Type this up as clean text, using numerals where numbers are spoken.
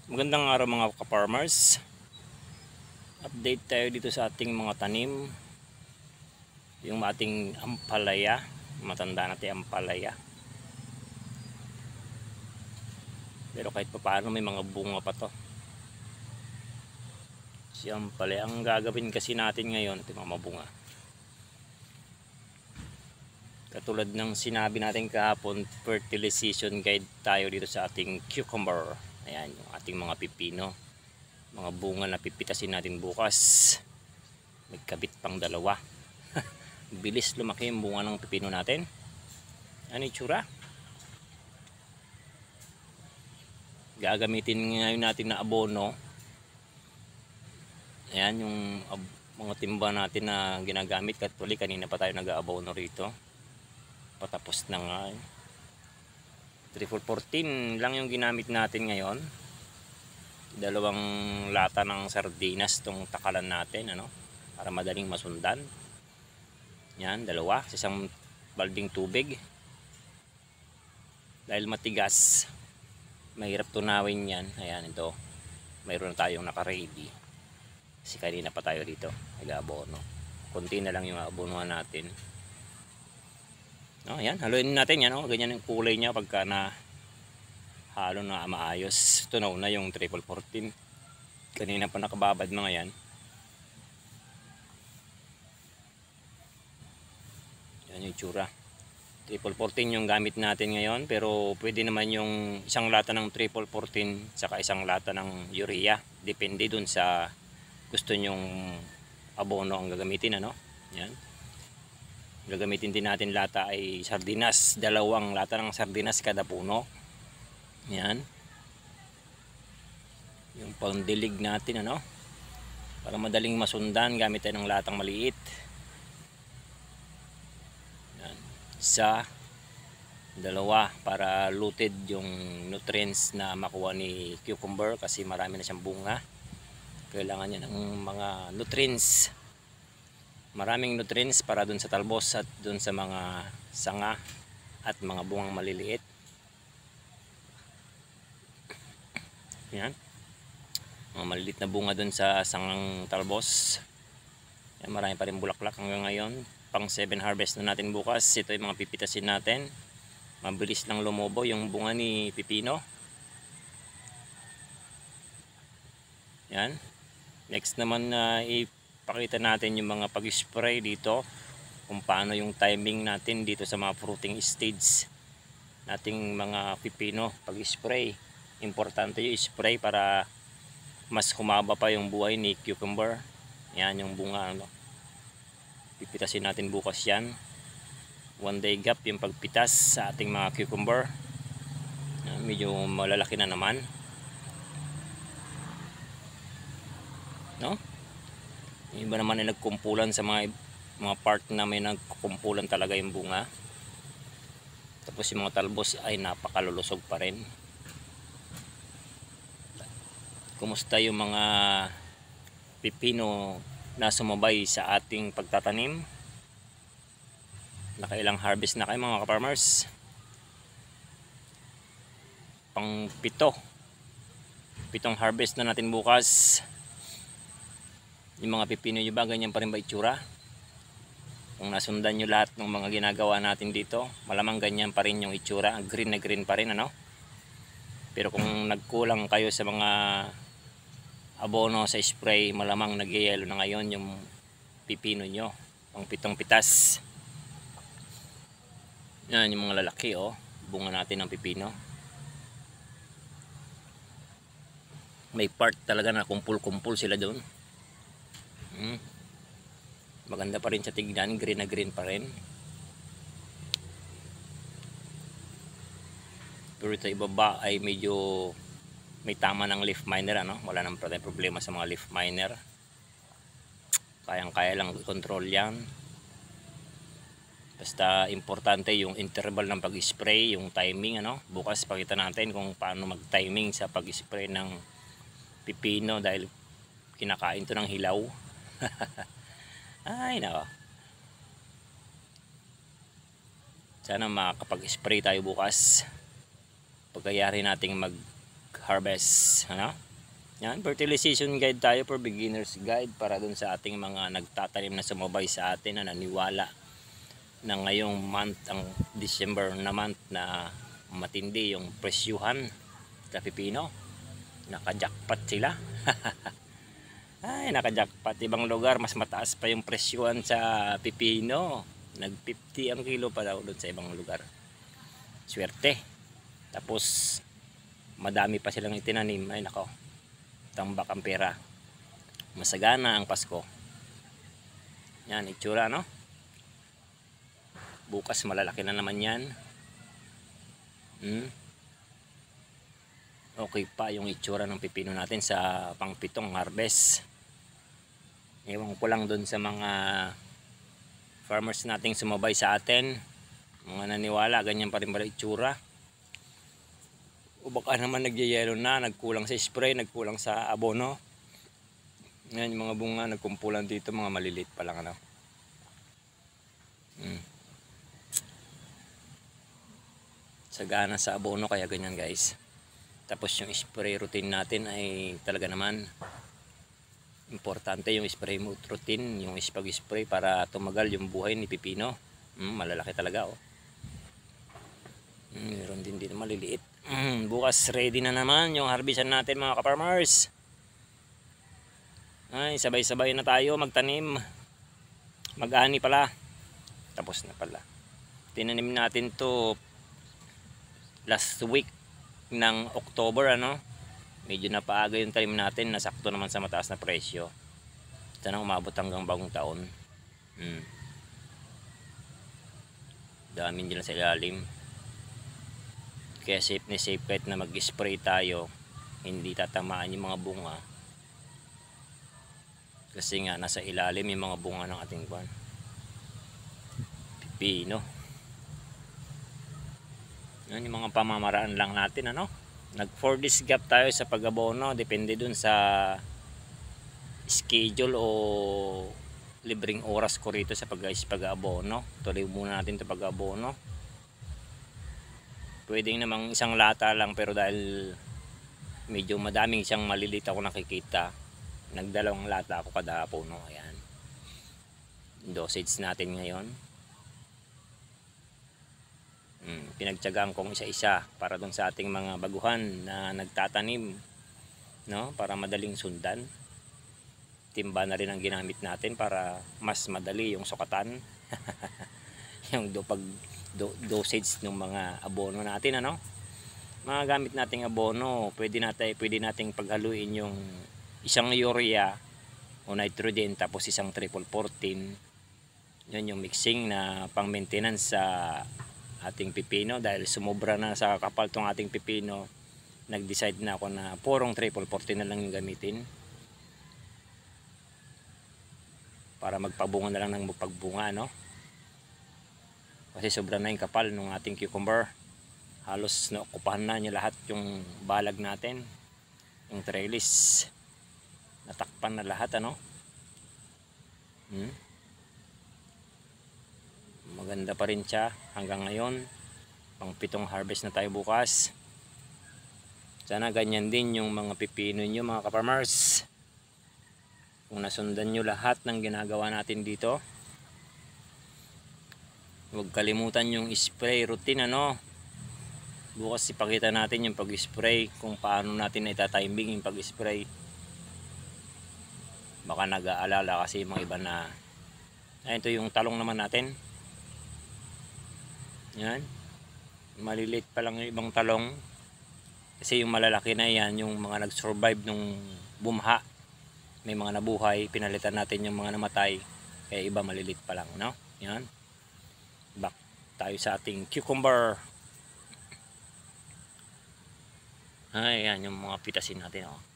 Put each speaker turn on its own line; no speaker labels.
Magandang araw mga ka-farmers. Update tayo dito sa ating mga tanim. Yung ating ampalaya, matanda natin ampalaya. Pero kahit pa paano may mga bunga pa to. Si ampalaya, ang gagawin kasi natin ngayon, ito mga mabunga. Katulad ng sinabi natin kahapon, fertilization guide tayo dito sa ating cucumber. Ayan, yung ating mga pipino. Mga bunga na pipitasin natin bukas. May kabit pang dalawa. Bilis lumaki yung bunga ng pipino natin. Ano itsura? Gagamitin ngayon natin na abono. Ayan yung mga timba natin na ginagamit. Katuli kanina pa tayo nag-aabono rito. Patapos na nga. 314 lang yung ginamit natin ngayon. Dalawang lata ng sardinas tong takalan natin, ano, para madaling masundan. Yan, dalawa sa isang balding tubig. Dahil matigas, mahirap tunawin yan. Ayan, ito, mayroon na tayong naka-ready kasi kanina pa tayo dito nag-aabono. Konti na lang yung aabonuhan natin. No, ayan, haluin natin yan, oh. Ganyan yung kulay niya pagka na halo na maayos. Tunaw na yung 314. Kanina pa nakababad mga yan. Yan yung itsura. 314 yung gamit natin ngayon, pero pwede naman yung isang lata ng 314 saka isang lata ng urea. Depende dun sa gusto nyong abono ang gagamitin, ano. Yan. Gagamitin din natin lata ay sardinas, dalawang lata ng sardinas kada puno. Yan. Yung pangdilig natin, ano, para madaling masundan, gamit tayo ng latang maliit. Yan. Isa, dalawa, para looted yung nutrients na makuha ni cucumber kasi marami na siyang bunga. Kailangan niya ng mga nutrients, maraming nutrients para dun sa talbos at dun sa mga sanga at mga bungang maliliit. Yan, mga maliliit na bunga dun sa sangang talbos. Yan, marami pa rin bulaklak hanggang ngayon. Pang 7 harvest na natin bukas. Ito yung mga pipitasin natin. Mabilis lang lumobo yung bunga ni pipino. Yan. Next naman na ipakita natin yung mga pag-spray dito, kung paano yung timing natin dito sa mga fruiting stage nating mga pipino. Pag-spray, importante yung spray para mas humaba pa yung buhay ni cucumber. Yan yung bunga, ano. Pipitasin natin bukas yan. 1 day gap yung pagpitas sa ating mga cucumber. Medyo malalaki na naman, no? Yung iba naman ay nagkumpulan sa mga part na may nagkumpulan talaga yung bunga. Tapos yung mga talbos ay napakalulusog pa rin. Kumusta yung mga pipino na sumabay sa ating pagtatanim? Nakailang harvest na kayo mga ka-farmers? Pang pitong harvest na natin bukas. Yung mga pipino nyo ba, ganyan pa rin ba itsura? Kung nasundan nyo lahat ng mga ginagawa natin dito, malamang ganyan pa rin yung itsura. Green na green pa rin, ano? Pero kung nagkulang kayo sa mga abono sa spray, malamang nag-yellow na ngayon yung pipino nyo. Pang 7 pitas. Yan yung mga lalaki, oh. Bunga natin ng pipino. May part talaga na kumpul-kumpul sila doon. Maganda pa rin sa tignan, green na green pa rin. Pero ito ibaba ay medyo may tama ng leaf miner, ano. Wala nang problema sa mga leaf miner. Kayang-kaya lang i-control yan. Basta importante yung interval ng pag-spray, yung timing, ano. Bukas pakita natin kung paano mag-timing sa pag-spray ng pipino dahil kinakain to ng hilaw. Ay nako, sana makapag-spray tayo bukas. Pagkayari nating mag harvest. Ano? Yan, fertilization guide tayo for beginners guide para dun sa ating mga nagtatanim na sumabay sa atin na naniwala na ngayong month, ang December na month, na matindi yung presyuhan sa pipino. Nakajackpot sila. Ay, nakajackpot. Ibang lugar mas mataas pa yung presyuhan sa pipino. Nag 50 ang kilo pa daw doon sa ibang lugar. Swerte. Tapos madami pa silang itinanim. Ay nako, tambak ang pera. Masagana ang Pasko. Yan, itsura, no? Bukas malalaki na naman yan. Okay pa yung itsura ng pipino natin sa pangpitong harvest. Ewan ko lang dun sa mga farmers nating sumabay sa atin, mga naniwala, ganyan pa rin pala itsura. O baka naman nagyayelo na, nagkulang sa spray, nagkulang sa abono. Yan, yung mga bunga nagkumpulan dito, mga maliliit pa lang, ano. Sagana sa abono, kaya ganyan guys. Tapos yung spray routine natin ay talaga naman importante, yung spray routine, yung pag-spray para tumagal yung buhay ni pipino. Malalaki talaga, oh. Meron din dito maliliit. Bukas ready na naman yung harvestan natin, mga ka-farmers. Ay, sabay-sabay na tayo magtanim. Mag-ani pala. Tapos na pala. Tinanim natin to last week ng October, ano. Medyo napaaga yung tanim natin, nasakto naman sa mataas na presyo. Ito na, umabot hanggang bagong taon. Dami nila sa ilalim. Kaya safe na safe kahit na mag-spray tayo, hindi tatamaan yung mga bunga. Kasi nga nasa ilalim yung mga bunga ng ating pipino. Yan yung mga pamamaraan lang natin, ano. Nag 4 days gap tayo sa pag-abono, depende dun sa schedule o libreng oras ko rito sa pag-abono. Tuloy muna natin ito pag-abono. Pwedeng namang isang lata lang, pero dahil medyo madaming siyang maliliit ako nakikita, nagdalawang lata ako kada puno. Ayan, dosage natin ngayon. Pinagtiyagaan kong isa-isa para dun sa ating mga baguhan na nagtatanim, no, para madaling sundan. Timba na rin ang ginamit natin para mas madali yung sukatan. Yung dosage ng mga abono natin, ano. Mga gamit nating abono, pwede nating paghaluin yung isang urea o nitrogen tapos isang triple 14. Yun yung mixing na pang maintenance sa ating pipino. Dahil sumobra na sa kapal tong ating pipino, nag-decide na ako na purong triple 14 na lang yung gamitin para magpabunga na lang ng magpagbunga, no. Kasi sobra na yung kapal ng ating cucumber. Halos naokupahan na niya lahat yung balag natin, yung trellis. Natakpan na lahat, ano. Maganda pa rin siya hanggang ngayon. Pang 7 harvest na tayo bukas. Sana ganyan din yung mga pipino nyo, mga ka-farmers. Kung nasundan nyo lahat ng ginagawa natin dito, huwag kalimutan yung spray routine, ano. Bukas ipakita natin yung pag-spray, kung paano natin itatiming yung pag-spray. Baka nag-aalala kasi yung mga iba na, ito yung talong naman natin. Yan, maliliit pa lang yung ibang talong. Kasi yung malalaki na yan, yung mga nag-survive nung bumha, may mga nabuhay, pinalitan natin yung mga namatay. Kaya iba maliliit pa lang, no? Yan. Back tayo sa ating cucumber. Ay, yan yung mga pitasin natin, oh.